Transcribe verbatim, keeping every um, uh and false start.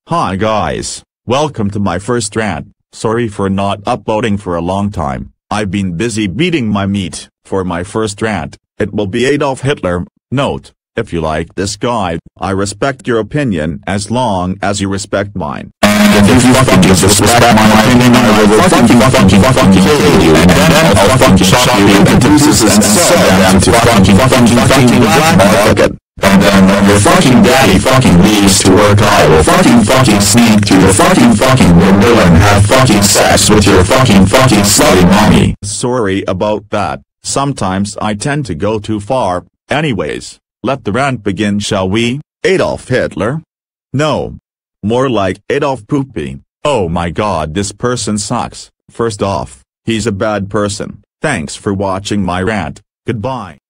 Hi guys, welcome to my first rant. Sorry for not uploading for a long time. I've been busy beating my meat. For my first rant, it will be Adolf Hitler. Note, if you like this guy, I respect your opinion as long as you respect mine. If you fucking disrespect my opinion, I will fucking fucking fucking kill you, and then I'll fucking chop you into pieces and sell them to fucking fucking fucking black market. And then when your fucking daddy fucking leaves to work, I will fucking fucking sneak to your fucking fucking window and have fucking sex with your fucking fucking slutty mommy. Sorry about that, sometimes I tend to go too far. Anyways, let the rant begin, shall we? Adolf Hitler? No. More like Adolf Poopy. Oh my god, this person sucks. First off, he's a bad person. Thanks for watching my rant. Goodbye.